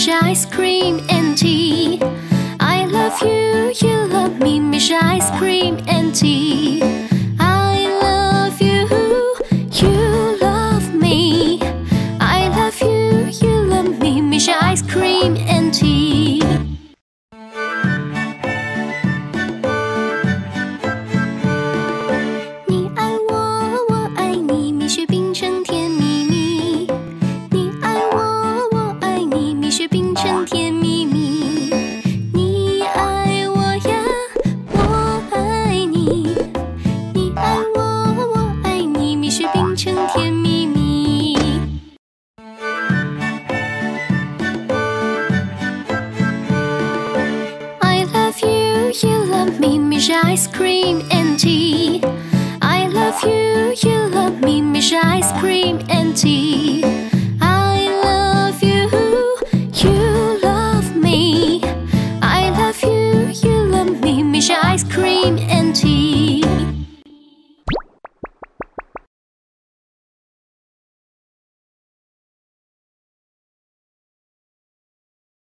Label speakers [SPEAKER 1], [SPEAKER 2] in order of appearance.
[SPEAKER 1] share ice cream and tea. I love you, you love me, we share ice cream and tea. I love you, you love me. I love you, you love me, we share ice cream and tea. 你爱我，我爱你，蜜雪冰城甜蜜蜜。你爱我，我爱你，蜜雪冰城甜蜜蜜。你爱我呀，我爱你。你爱我，我爱你，蜜雪冰城甜蜜蜜。I love you, you love me, we share ice cream and tea. I love you, you love me, we share ice cream and tea.